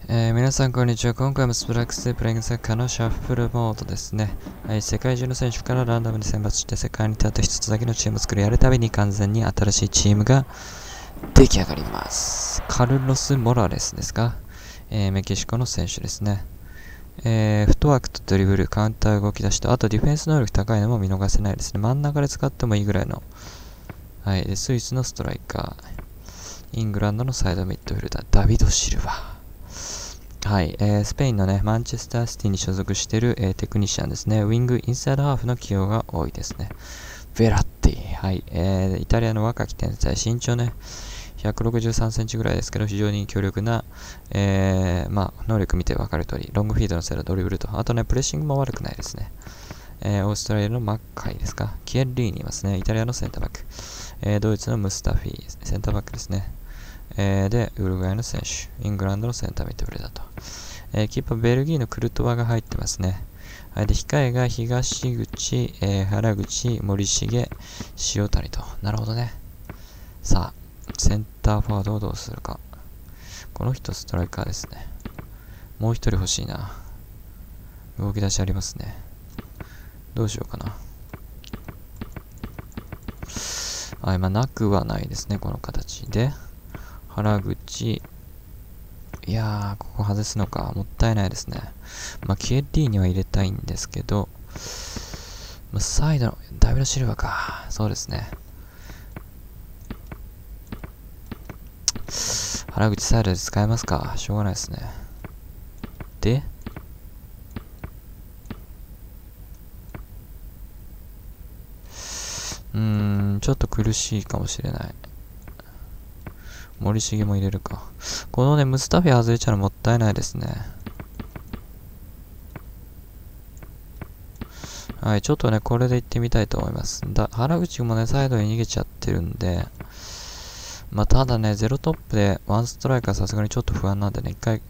皆さんこんにちは。今回もスプラックスでプレイングサッカーのシャッフルモードですね。はい、世界中の選手からランダムに選抜して世界に立って一つだけのチームを作りやるたびに完全に新しいチームが出来上がります。カルロス・モラレスですか、メキシコの選手ですね。フットワークとドリブル、カウンター動き出しと、あとディフェンス能力高いのも見逃せないですね。真ん中で使ってもいいぐらいの。はい、でスイスのストライカー、イングランドのサイドミッドフィルダー、ダビド・シルバ。はい、スペインのね、マンチェスターシティに所属している、テクニシャンですね。ウィング、インサイドハーフの起用が多いですね。ベラッティ、はい、イタリアの若き天才、身長ね、163センチぐらいですけど、非常に強力な、能力見て分かる通り、ロングフィードのせいでドリブルと、あとね、プレッシングも悪くないですね。オーストラリアのマッカイですか、キエッリーにいますね。イタリアのセンターバック、ドイツのムスタフィー、センターバックですね。で、ウルグアイの選手、イングランドのセンターミッドフィルダーと。キーパー、ベルギーのクルトワが入ってますね。はい、で、控えが東口、原口、森重、塩谷と。なるほどね。さあ、センターフォワードをどうするか。この人ストライカーですね。もう一人欲しいな。動き出しありますね。どうしようかな。はい、なくはないですね、この形で。原口、いやー、ここ外すのか。もったいないですね。キエッリーには入れたいんですけど、サイドの、ダビド・シルバか。そうですね。原口サイドで使えますか。しょうがないですね。で、ちょっと苦しいかもしれない。森重も入れるか。このね、ムスタフィ外れちゃうのもったいないですね。はい、ちょっとね、これで行ってみたいと思います。原口もね、サイドに逃げちゃってるんで、ただね、ゼロトップでワンストライカーさすがにちょっと不安なんでね、一回、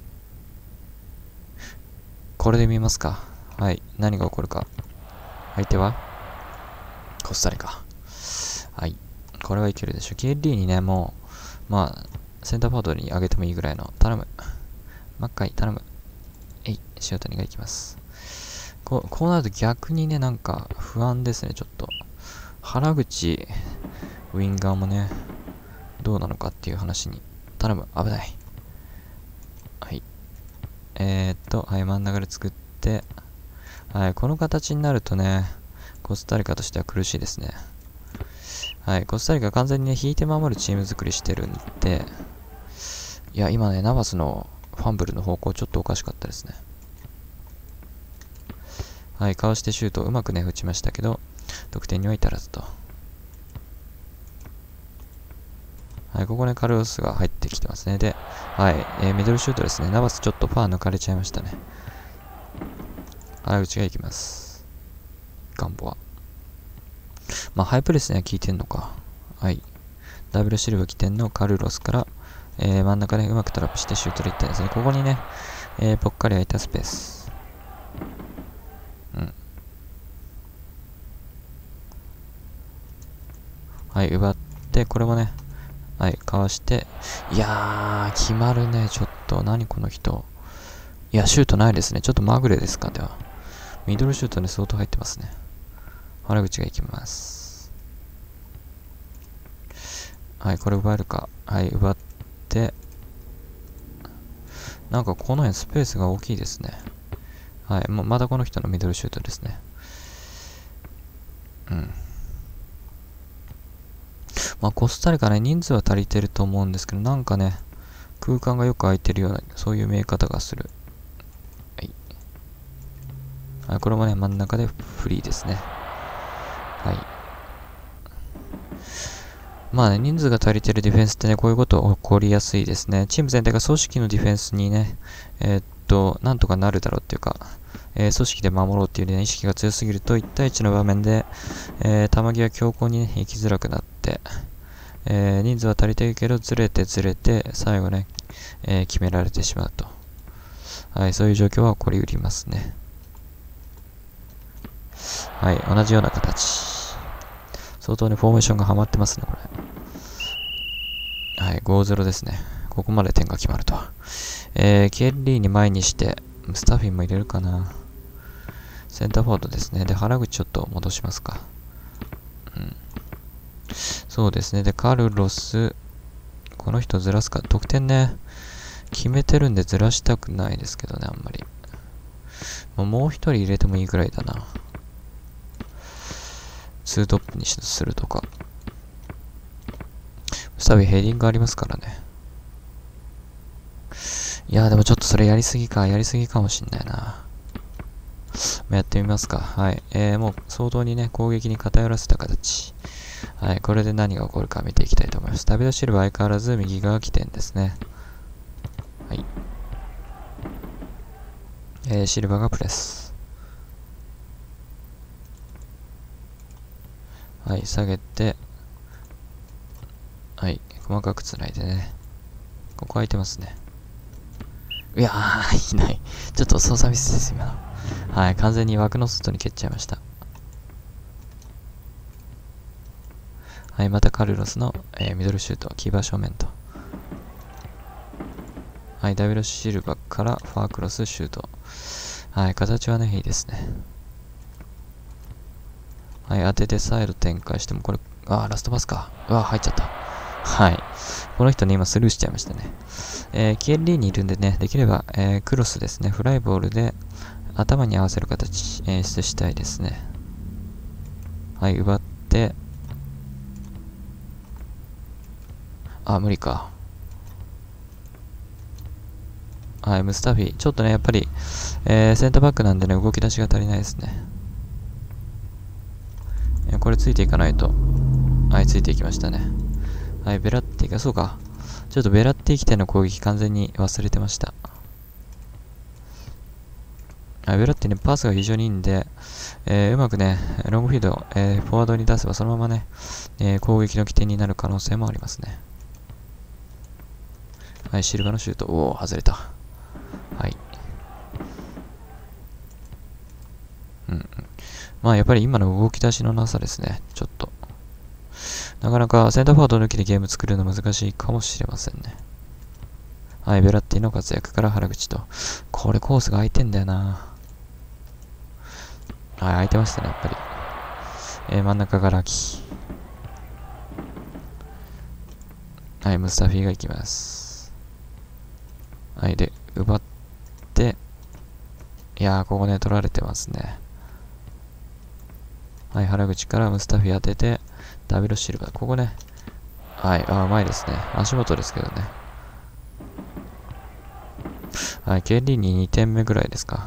これで見ますか。はい、何が起こるか。相手はコスタリカ。はい、これはいけるでしょう。キエッリーにね、もう、センターフォワードに上げてもいいぐらいの。頼む。マッカイ、頼む。塩谷が行きます。こうなると逆にね、なんか不安ですね、ちょっと。原口、ウィンガーもね、どうなのかっていう話に。頼む、危ない。はい。はい、真ん中で作って、はい、この形になるとね、コスタリカとしては苦しいですね。はい、コスタリカ完全にね、引いて守るチーム作りしてるんで、いや、今ね、ナバスのファンブルの方向ちょっとおかしかったですね。はい、かわしてシュートをうまくね、打ちましたけど、得点には至らずと。はい、ここね、カルロスが入ってきてますね。で、はい、ミドルシュートですね。ナバスちょっとファー抜かれちゃいましたね。原口が行きます。ガンボは。ハイプレスには効いてんのか。はい。ダブルシルバー起点のカルロスから、真ん中でうまくトラップしてシュートでいってですね。ここにね、ぽっかり空いたスペース。はい、奪って、これもね、はい、かわして、いやー、決まるね、ちょっと。何この人。いや、シュートないですね。ちょっとまぐれですか、では。ミドルシュートね、相当入ってますね。原口が行きます。はい、これ奪えるか。はい、奪って、なんかこの辺スペースが大きいですね。はい、またこの人のミドルシュートですね。コスタリカね、人数は足りてると思うんですけど、なんかね、空間がよく空いてるような、そういう見え方がする。はい。これもね、真ん中でフリーですね。はい。人数が足りてるディフェンスってね、こういうこと起こりやすいですね。チーム全体が組織のディフェンスにね、なんとかなるだろうっていうか、組織で守ろうっていう、ね、意識が強すぎると、1対1の場面で、球際強攻に、ね、行きづらくなって、人数は足りてるけど、ずれて、最後ね、決められてしまうと。はい、そういう状況は起こりうりますね。はい、同じような形。相当ね、フォーメーションがハマってますね、これ。はい、5-0ですね。 ここまで点が決まると。ケンリーに前にして、ムスタフィンも入れるかな。センターフォワードですね。で、原口ちょっと戻しますか。そうですね。で、カルロス、この人ずらすか。得点ね、決めてるんでずらしたくないですけどね、あんまり。もう一人入れてもいいくらいだな。ツートップにするとか。ムスタフィンヘディングありますからね。いやーでもちょっとそれやりすぎかもしんないな。やってみますか。はい。もう相当にね、攻撃に偏らせた形。はい。これで何が起こるか見ていきたいと思います。ダビド・シルバー相変わらず右側起点ですね。はい。シルバーがプレス。はい。下げて、はい。細かく繋いでね。ここ空いてますね。いやー、いない。ちょっと操作ミスです、今の。はい。完全に枠の外に蹴っちゃいました。はい。またカルロスの、ミドルシュート。キーパー正面と。はい。ダビド・シルバーからファークロスシュート。はい。形はね、いいですね。はい。当ててサイド展開しても、これ、ラストパスか。入っちゃった。はい。この人ね、今スルーしちゃいましたね。キエリーにいるんでね、できれば、クロスですね。フライボールで頭に合わせる形、演出したいですね。はい、奪って、無理か。はい、ムスタフィ。ちょっとね、やっぱり、センターバックなんでね、動き出しが足りないですね。これついていかないと。はい、ついていきましたね。はい、ベラッティが、そうか。ちょっとベラッティ起点の攻撃完全に忘れてました。ベラッティね、パスが非常にいいんで、うまくね、ロングフィード、フォワードに出せばそのままね、攻撃の起点になる可能性もありますね。はい、シルバーのシュート。外れた。はい。やっぱり今の動き出しのなさですね。ちょっと。なかなかセンターフォワード抜きでゲーム作るの難しいかもしれませんね。はい、ベラッティの活躍から原口と。これコースが空いてんだよな。はい、空いてましたね、やっぱり。真ん中がラキ。はい、ムスタフィが行きます。はい、で、奪って、いやー、ここね、取られてますね。はい、原口からムスタフィ当てて、ダビド・シルバー。ここね。はい、うまいですね。足元ですけどね。はい、ケリーに2点目ぐらいですか。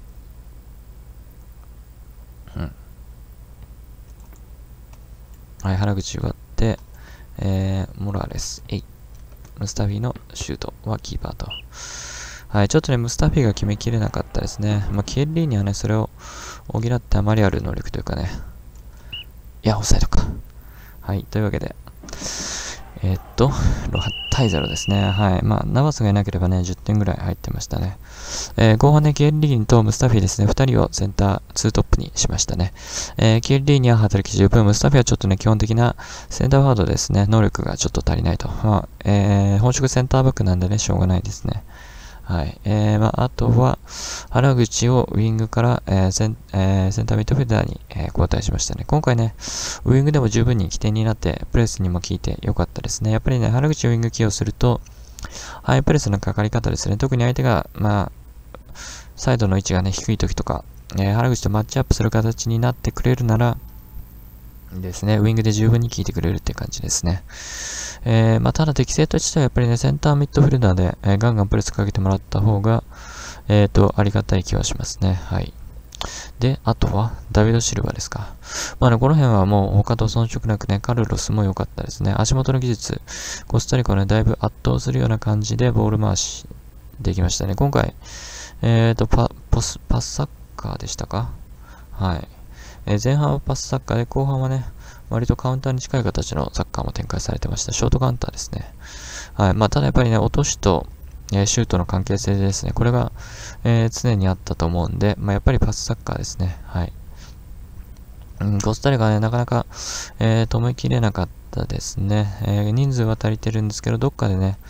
はい、原口奪って、モラレス。ムスタフィのシュートはキーパーと。はい、ちょっとね、ムスタフィが決めきれなかったですね。ケリーにはね、それを補ってあまりある能力というかね。いや、オフサイドか。はい、というわけで、8対0ですね。はい。ナバスがいなければね、10点ぐらい入ってましたね。後半ね、ケンリーニとムスタフィですね、2人をセンター2トップにしましたね。ケンリーニは働き十分、ムスタフィはちょっとね、基本的なセンターフォワードですね、能力がちょっと足りないと。本職センターバックなんでね、しょうがないですね。はい。あとは、原口をウィングから、センターミッドフィルダーに、交代しましたね。今回ね、ウィングでも十分に起点になって、プレスにも効いてよかったですね。やっぱりね、原口をウィング起用すると、ハイプレスのかかり方ですね。特に相手が、サイドの位置がね、低い時とか、原口とマッチアップする形になってくれるなら、ですね、ウィングで十分に効いてくれるって感じですね。ただ適正としてはやっぱりね、センターミッドフィルダーで、ガンガンプレスかけてもらった方が、ありがたい気はしますね。はい。で、あとは、ダビド・シルバーですか。この辺はもう他と遜色なくね、カルロスも良かったですね。足元の技術、コスタリカをね、だいぶ圧倒するような感じでボール回しできましたね。今回、パスサッカーでしたか？はい。前半はパスサッカーで、後半はね、割とカウンターに近い形のサッカーも展開されてました。ショートカウンターですね。はい。ただやっぱりね、落としと、シュートの関係性ですね。これが、常にあったと思うんで、やっぱりパスサッカーですね。はい。コスタリカはね、なかなか、止めきれなかったですね。人数は足りてるんですけど、どっかでね、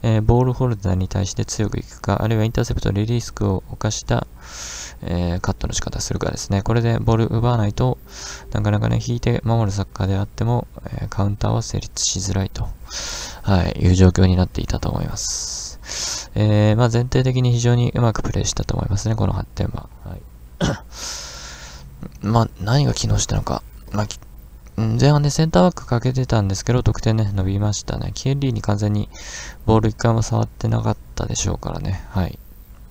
ボールホルダーに対して強くいくか、あるいはインターセプト、リリースクを犯した、カットの仕方するかですね。これでボール奪わないと、なかなかね、引いて守るサッカーであっても、カウンターは成立しづらいと、はい、いう状況になっていたと思います。まあ全体的に非常にうまくプレーしたと思いますね、この8点は。はい、まあ、何が機能したのか。まあ、前半でセンターバックかけてたんですけど、得点ね、伸びましたね。キエリーに完全にボール一回も触ってなかったでしょうからね。はい。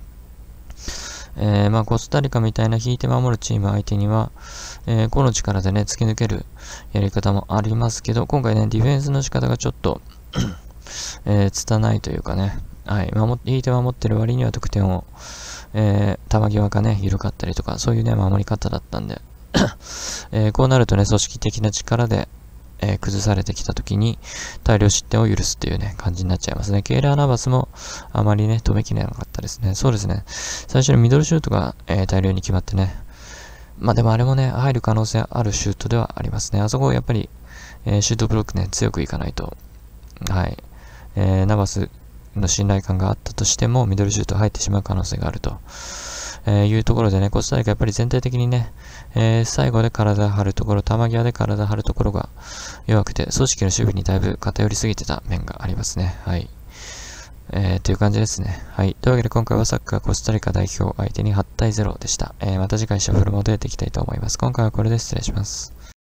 まあ、コスタリカみたいな引いて守るチーム相手には、個の力でね、突き抜けるやり方もありますけど、今回ね、ディフェンスの仕方がちょっと拙いというかね、はい、引いて守ってる割には得点を、球際がね、緩かったりとか、そういうね、守り方だったんで、こうなるとね、組織的な力で、崩されてきたときに大量失点を許すっていうね、感じになっちゃいますね。ケイラー・ナバスもあまりね、止めきれなかったですね。そうですね。最初にミドルシュートが、大量に決まってね。まあでもあれもね、入る可能性あるシュートではありますね。あそこやっぱり、シュートブロックね、強くいかないと。はい。ナバスの信頼感があったとしても、ミドルシュート入ってしまう可能性があると。いうところでね、コスタリカやっぱり全体的にね、最後で体張るところ、球際で体張るところが弱くて、組織の守備にだいぶ偏りすぎてた面がありますね。はい。という感じですね。はい。というわけで今回はサッカーコスタリカ代表相手に8対0でした。また次回シャッフルモードでやっていきたいと思います。今回はこれで失礼します。